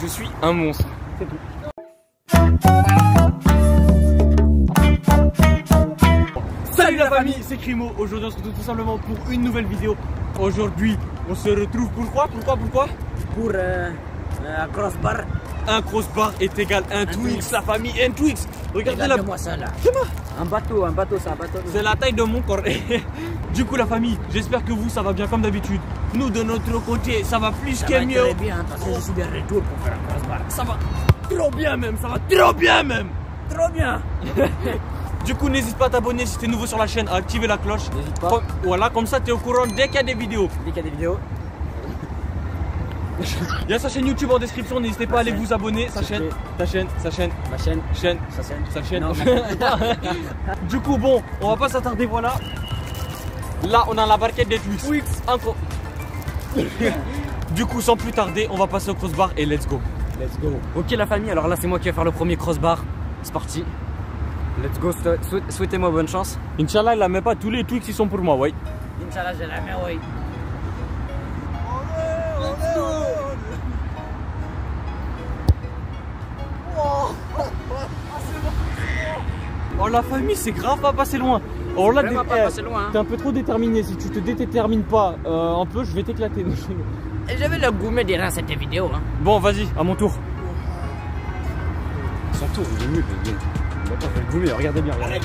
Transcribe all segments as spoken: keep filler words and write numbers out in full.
je suis un monstre. C'est tout. Salut la famille, c'est Crimo. Aujourd'hui on se retrouve tout simplement pour une nouvelle vidéo. Aujourd'hui on se retrouve pourquoi Pourquoi Pourquoi Pour euh, un crossbar. Un crossbar est égal à un, un Twix, Twix, la famille, un Twix. Regardez la... moi ça là. C'est moi. Un bateau, un bateau, c'est un bateau. C'est la taille de mon corps. Du coup la famille, j'espère que vous ça va bien comme d'habitude. Nous de notre côté, ça va plus que mieux. Ça va très bien parce que je suis de retour pour faire un crossbar. Ça va trop bien même, ça va trop bien même. Trop bien. Du coup n'hésite pas à t'abonner si t'es nouveau sur la chaîne, à activer la cloche. N'hésite pas. Comme, voilà, comme ça t'es au courant dès qu'il y a des vidéos. Dès qu'il y a des vidéos. Il y a sa chaîne YouTube en description, n'hésitez pas à aller vous abonner. Sa chaîne, ta chaîne, sa chaîne, ma chaîne, chaîne, sa chaîne, sa chaîne. Non, du coup, bon, on va pas s'attarder, voilà. Là, on a la barquette des Twix. Twix. Encore. Du coup, sans plus tarder, on va passer au crossbar et let's go. Let's go. Ok la famille, alors là c'est moi qui vais faire le premier crossbar. C'est parti. Let's go, souhaitez-moi bonne chance. Inch'Allah, il la met pas, tous les Twix ils sont pour moi, ouais. Inch'Allah, je la mets, oui. Oh la famille, c'est grave pas passer loin. Oh là, pas eh, passer loin. Hein. T'es un peu trop déterminé. Si tu te détermines pas euh, un peu, je vais t'éclater. Et j'avais le gourmet derrière cette vidéo. Hein. Bon, vas-y, à mon tour. Son tour, il est nul. On va pas faire le gourmet, regardez bien. Regardez.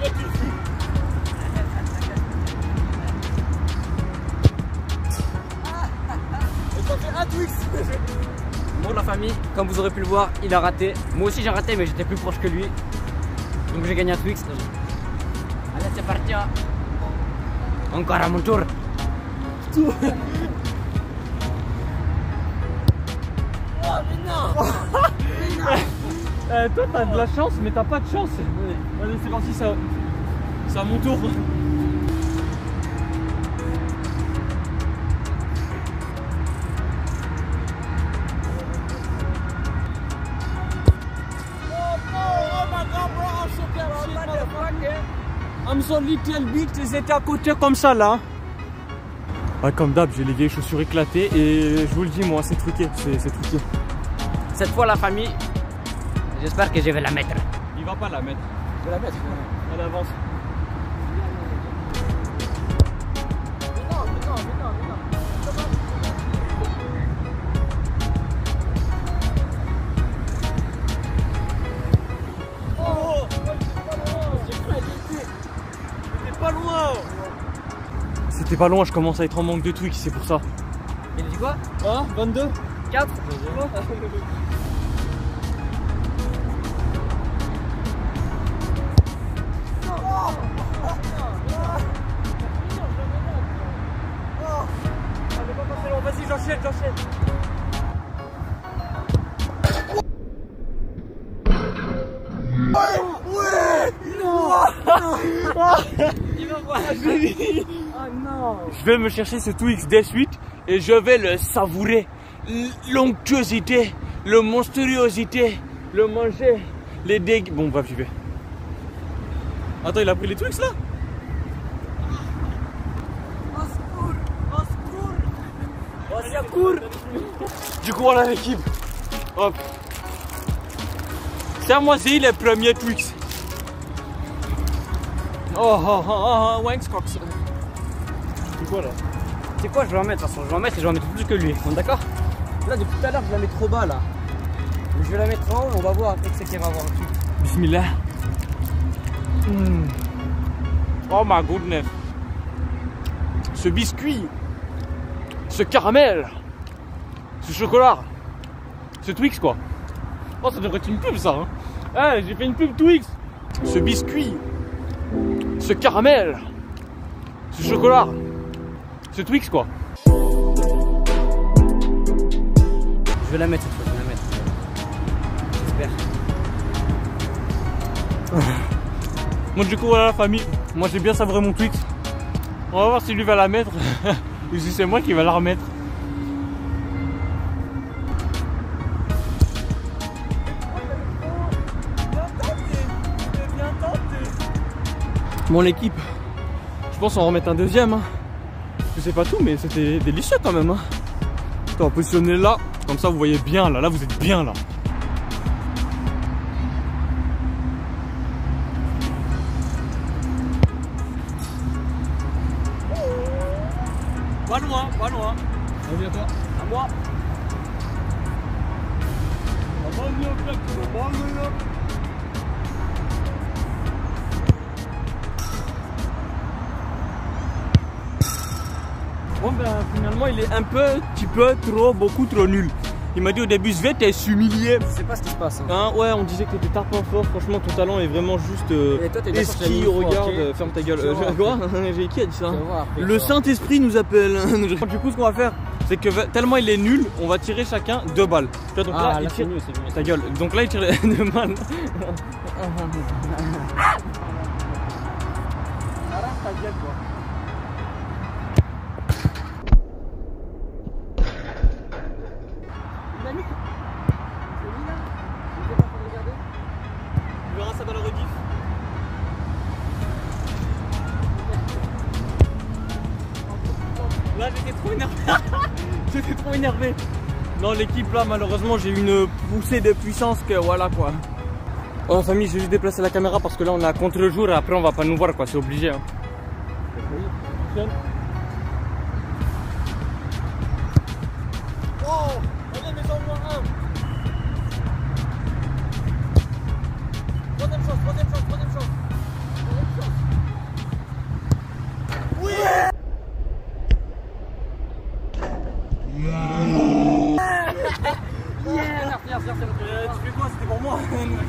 Un Twix. Bon la famille, comme vous aurez pu le voir, il a raté. Moi aussi j'ai raté mais j'étais plus proche que lui. Donc j'ai gagné un Twix. Allez c'est parti. Hein. Encore à mon tour. Tout. Oh mais non. Mais non. euh, Toi t'as de la chance mais t'as pas de chance. Allez c'est parti, ça... c'est à mon tour. I'm so little bit, ils étaient à côté comme ça là. Ouais, comme d'hab, j'ai les vieilles chaussures éclatées et je vous le dis, moi, c'est truqué, c'est truqué. Cette fois, la famille, j'espère que je vais la mettre. Il va pas la mettre. Je vais la mettre. Elle avance. Mais non, mais non, mais non, mais non. Pas loin. C'était pas loin, je commence à être en manque de Twix, c'est pour ça. Il dit quoi? Hein? vingt-deux? quatre? Vas-y, j'enchaîne, j'enchaîne. Il va voir. Oh non. Je vais me chercher ce Twix des suite et je vais le savourer. L'onctuosité, le monstruosité, le manger, les dég... Bon bref, j'y vais. Attends, il a pris les Twix là? Du coup, voilà l'équipe. Hop. C'est à moi, c'est les premiers Twix. Oh, oh, oh, oh, Wanks Cox. C'est quoi là? C'est quoi, je vais en mettre de toute façon, je vais en mettre et je vais en mettre plus que lui. On est d'accord? Là, depuis tout à l'heure, je la mets trop bas là. Je vais la mettre en haut, on va voir après ce qu'il va avoir dessus. Bismillah. Mm. Oh my goodness. Ce biscuit, ce caramel, ce chocolat, ce Twix quoi. Oh, ça devrait être une pub ça. Hein. Eh, j'ai fait une pub Twix. Ce biscuit, ce caramel, ce chocolat, ce Twix quoi. Je vais la mettre cette fois, je vais la mettre. J'espère. Bon du coup voilà la famille, moi j'ai bien savouré mon Twix. On va voir si lui va la mettre ou si c'est moi qui va la remettre. Bon l'équipe, je pense en remettre un deuxième. Hein. Je sais pas tout mais c'était délicieux quand même. Hein. On va positionner là, comme ça vous voyez bien là, là vous êtes bien là. Pas loin, pas loin. Reviens toi. À moi. Bon ben finalement il est un peu, petit peu, trop, beaucoup trop nul. Il m'a dit au début Svet t'es humilié. Je sais pas ce qui se passe. Hein. Hein, ouais on disait que t'étais tarpin fort, franchement ton talent est vraiment juste euh, Et toi, t'es esquis, regarde, okay. Ferme ta gueule. Euh, euh, quoi J'ai qui a dit ça? Voir, Le Saint-Esprit nous appelle. Du coup ce qu'on va faire c'est que tellement il est nul, on va tirer chacun deux balles. Tu vois, donc ah, là, là il tire mieux, mieux. ta gueule. Donc là il tire deux balles. Arrête ta gueule quoi. Il a mis. C'est mis là. Je sais pas pour regarder. Tu verras ça dans le rediff. Là j'étais trop énervé. J'étais trop énervé. Dans l'équipe là malheureusement j'ai eu une poussée de puissance que voilà quoi. Oh famille j'ai juste déplacé la caméra parce que là on est à contre-jour et après on va pas nous voir quoi, c'est obligé hein. Oh allez mais en moins un. Troisième chance, troisième chance, troisième chance. Troisième chance. Oui. Yeah, merci, merci, merci. Euh, tu fais quoi? C'était pour moi.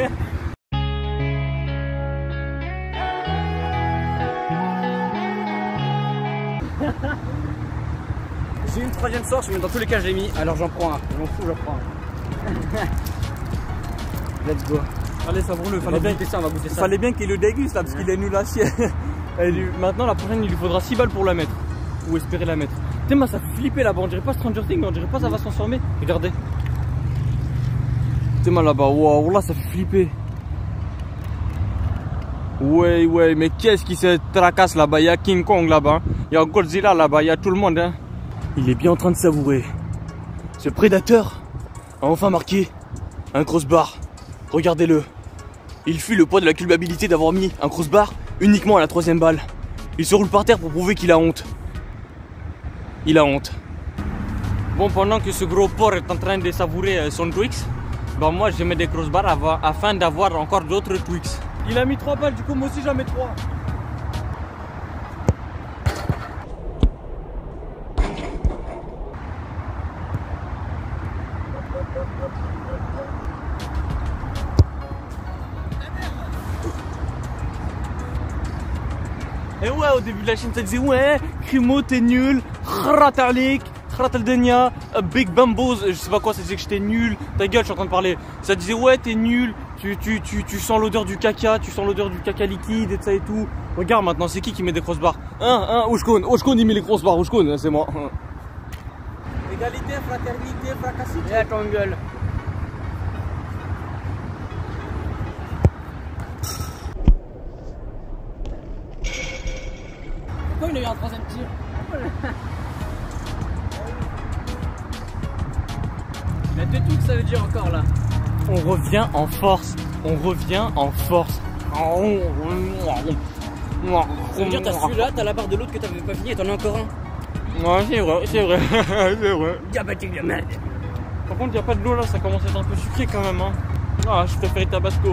J'ai une troisième source, mais dans tous les cas je l'ai mis, alors j'en prends un. Je m'en fous, j'en prends un. Let's go. Allez, savoure-le. Fallait bien, ça, on va goûter ça. Fallait bien qu'il le déguste là, parce qu'il est nul à chier. Maintenant, la prochaine, il lui faudra six balles pour la mettre. Ou espérer la mettre. Putain, moi, ça fait flipper là-bas. On dirait pas Stranger Things, mais on dirait pas ça va se transformer. Regardez. Putain, moi là-bas. Waouh, là, ça fait flipper. Ouais, ouais, mais qu'est-ce qui se tracasse là-bas? Il y a King Kong là-bas. Il y a Godzilla là-bas. Il y a tout le monde. Hein. Il est bien en train de savourer. Ce prédateur a enfin marqué un crossbar. Regardez-le. Il fuit le poids de la culpabilité d'avoir mis un crossbar uniquement à la troisième balle. Il se roule par terre pour prouver qu'il a honte. Il a honte. Bon, pendant que ce gros porc est en train de savourer son Twix, ben moi je mets des crossbars afin d'avoir encore d'autres Twix. Il a mis trois balles, du coup moi aussi j'en mets trois. Et ouais, au début de la chaîne, ça disait ouais, Crimo, t'es nul, Kharatalik, Kharataldenia, Big Bambos, je sais pas quoi, ça disait que j'étais nul, ta gueule, je suis en train de parler. Ça disait ouais, t'es nul, tu, tu, tu, tu sens l'odeur du caca, tu sens l'odeur du caca liquide et de ça et tout. Regarde maintenant, c'est qui qui met des crossbars? Un, un, Oshkon, Oshkon il met les crossbars, Oshkon, c'est moi. Égalité, fraternité, fracacité. Et à ton gueule. Pourquoi il a eu un troisième tir? Il a deux trucs, ça veut dire encore là. On revient en force, on revient en force. Ça veut dire t'as celui-là, t'as la barre de l'autre que t'avais pas fini et t'en as encore un. Ouais, c'est vrai, c'est vrai, c'est vrai. Diabétique de merde. Par contre, il n'y a pas de l'eau là, ça commence à être un peu sucré quand même. Hein. Ah, je préfère Tabasco.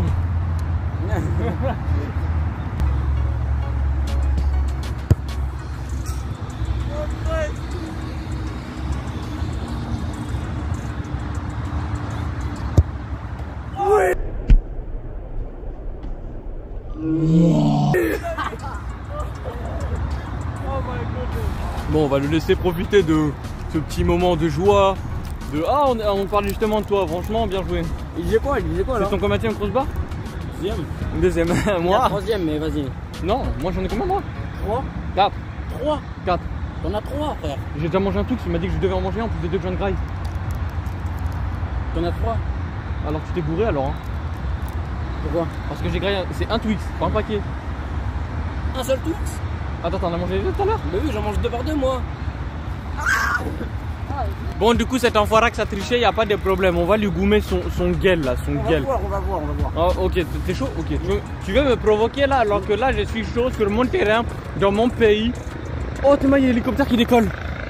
Bon, on va le laisser profiter de ce petit moment de joie. De... Ah, on, on parle justement de toi, franchement, bien joué. Il disait quoi? Il disait quoi là? C'est ton combattant crossbar? Deuxième. Deuxième. Moi? Troisième, mais vas-y. Non, moi j'en ai combien moi? Trois. Quatre. Trois. Quatre. T'en as trois, frère. J'ai déjà mangé un truc, il m'a dit que je devais en manger un en plus des deux que je viens de graille. T'en as trois. Alors tu t'es bourré alors hein? Pourquoi? Parce que j'ai graillé, c'est un Twix, pas un paquet. Un seul Twix? Attends, t'en as mangé deux tout à l'heure? Bah oui, j'en mange deux par deux moi. Ah, Bon, du coup, cet enfoirax a triché, il n'y a pas de problème. On va lui goumer son, son gueule là, son On gueule. va voir, on va voir, on va voir. Oh, ok, t'es chaud? Ok. Tu, tu veux me provoquer là alors que là je suis chaud sur mon terrain, dans mon pays. Oh, t'es mal, il y a l'hélicoptère qui décolle.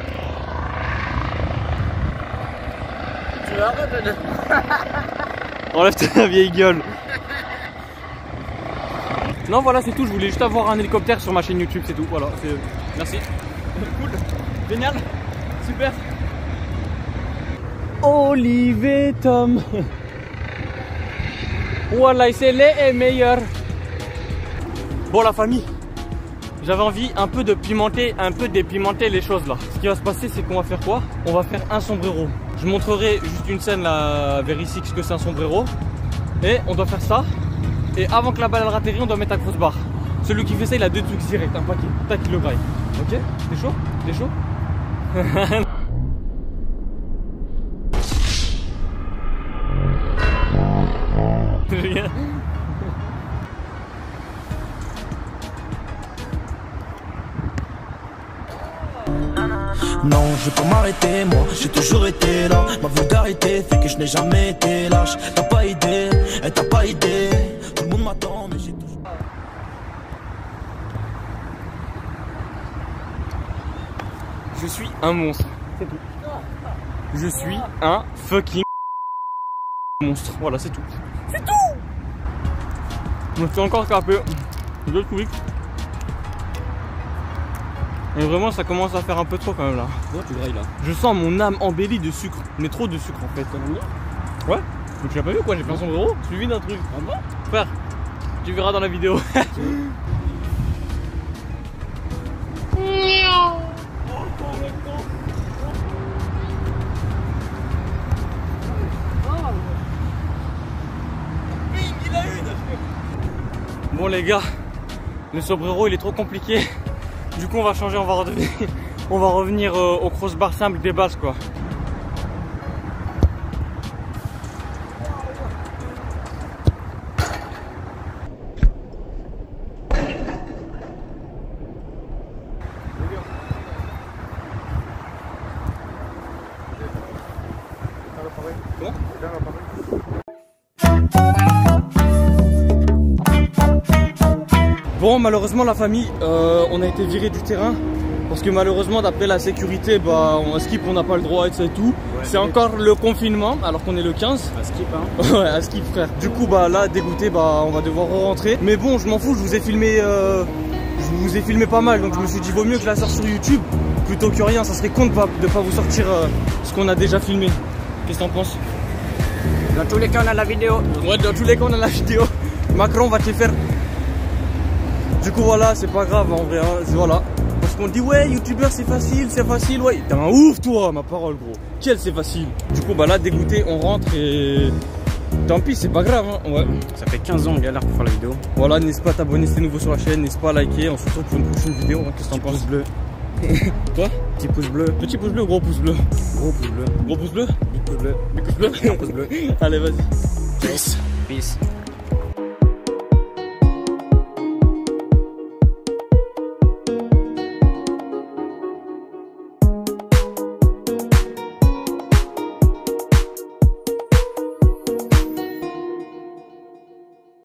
Tu arrêtes de... Enlève ta vieille gueule. Non, voilà, c'est tout. Je voulais juste avoir un hélicoptère sur ma chaîne YouTube, c'est tout. Voilà, c'est... Merci. Cool. Génial. Super. Olivier Tom. Voilà, c'est les meilleurs. Bon, la famille, j'avais envie un peu de pimenter, un peu d'épimenter les choses là. Ce qui va se passer, c'est qu'on va faire quoi? On va faire un sombrero. Je montrerai juste une scène là, vers ici, que c'est un sombrero. Et on doit faire ça. Et avant que la balle elle atterrit, on doit mettre un crossbar. Celui qui fait ça, il a deux trucs directs, un paquet. Tac, il le graille. Ok? T'es chaud? T'es chaud? Rien. Non, je vais pas m'arrêter, moi, j'ai toujours été là. Ma vulgarité fait que je n'ai jamais été lâche. T'as pas idée, et t'as pas idée. Tout le monde m'attend, mais j'ai toujours... Je suis un monstre. C'est tout. Je suis un fucking monstre. Voilà, c'est tout. C'est tout. Je me suis encore capé deux tweets. Et vraiment, ça commence à faire un peu trop quand même là. Bon, tu grailles là. Je sens mon âme embellie de sucre. Mais trop de sucre en fait. Ouais. Donc tu l'as pas vu quoi? J'ai fait un sombrero suivi d'un truc. Ah bon? Frère, tu verras dans la vidéo. Bon les gars, le sombrero il est trop compliqué. Du coup on va changer, on va revenir, on va revenir euh, au crossbar simple des bases quoi. Bon, malheureusement la famille, euh, on a été viré du terrain parce que malheureusement d'après la sécurité, bah, on, à skip on n'a pas le droit et ça et tout. Ouais, c'est encore le confinement alors qu'on est le quinze. À skip hein. Ouais, à skip frère. Du coup bah là dégoûté, bah on va devoir rentrer. Mais bon, je m'en fous, je vous ai filmé, euh, je vous ai filmé pas mal, donc je me suis dit vaut mieux que je la sorte sur YouTube plutôt que rien. Ça serait con de pas, de pas vous sortir euh, ce qu'on a déjà filmé. Qu'est-ce que t'en penses? Dans tous les cas on a la vidéo. Ouais, dans tous les cas on a la vidéo. Macron va te faire. Du coup voilà, c'est pas grave en vrai, hein, voilà. Parce qu'on dit ouais, youtubeur c'est facile, c'est facile, ouais. T'es un ouf toi, ma parole gros. Quel c'est facile. Du coup bah là dégoûté, on rentre et... Tant pis, c'est pas grave hein, ouais. Ça fait quinze ans on galère pour faire la vidéo. Voilà, n'hésite pas à t'abonner si t'es nouveau sur la chaîne, n'hésite pas à liker, on se retrouve pour une prochaine vidéo, hein. Qu'est-ce que t'en penses? Pouce bleu. Toi? Petit pouce bleu. Petit pouce bleu, gros pouce bleu. Gros pouce bleu. Gros pouce bleu? Big pouce bleu. Big pouce bleu. Pouce bleu. Allez vas-y. Peace. Peace.